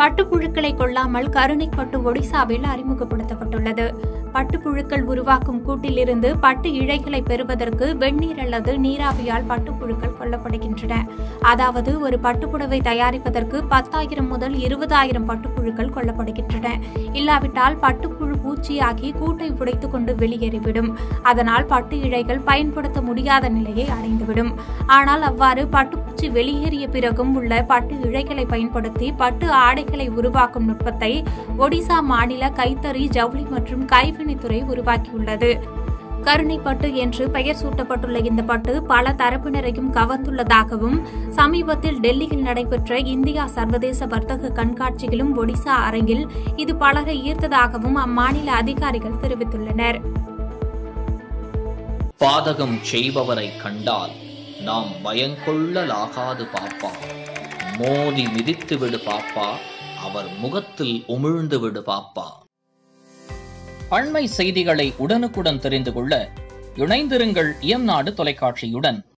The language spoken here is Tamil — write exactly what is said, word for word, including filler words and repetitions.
பட்டுப்புழுக்களை கொள்ளாமல் கருணை பட்டு ஒடிசாவில் அறிமுகப்படுத்தப்பட்டுள்ளது. பட்டுப்புழுக்கள் உருவாக்கும் கூட்டிலிருந்து பட்டு இழைகளை பெறுவதற்கு வெந்நீர் அல்லது நீராவியால் பட்டுப்புழுக்கள் கொல்லப்படுகின்றன. அதாவது ஒரு பட்டுப்புடவை தயாரிப்பதற்கு பத்தாயிரம் முதல் இருபதாயிரம் பட்டுப்புழுக்கள் கொல்லப்படுகின்றன. இல்லாவிட்டால் பட்டுப்புழு பூச்சியாகி கூட்டை உடைத்துக் கொண்டு வெளியேறிவிடும். அதனால் பட்டு இழைகள் பயன்படுத்த முடியாத நிலையை அடைந்துவிடும். ஆனால் அவ்வாறு பட்டுப்பூச்சி வெளியேறிய பிறகும் உள்ள பட்டு இழைகளை பயன்படுத்தி பட்டு ஆடைகளை உருவாக்கும் நுட்பத்தை ஒடிசா மாநில கைத்தறி, ஜவுளி மற்றும் கைவினைத்துறை உருவாக்கியுள்ளது. கருணைப்பட்டு என்று பெயர் சூட்டப்பட்டுள்ள இந்த பட்டு பல தரப்பினரையும் கவர்ந்துள்ளதாகவும் சமீபத்தில் டெல்லியில் நடைபெற்ற இந்தியா சர்வதேச வர்த்தக கண்காட்சியிலும் ஒடிசா அரங்கில் இது பலரை ஈர்த்ததாகவும் அம்மாநில அதிகாரிகள் தெரிவித்துள்ளனர். பாதகம் செய்பவரை கண்டால் நாம் பயங்கொள்ளலாகாது பாப்பா, மோதி மிதித்து விடு பாப்பா, அவர் முகத்தில் உமிழ்ந்து விடு பாப்பா. அண்மை செய்திகளை உடனுக்குடன் தெரிந்து கொள்ள இணைந்திருங்கள் எம் நாடு தொலைக்காட்சியுடன்.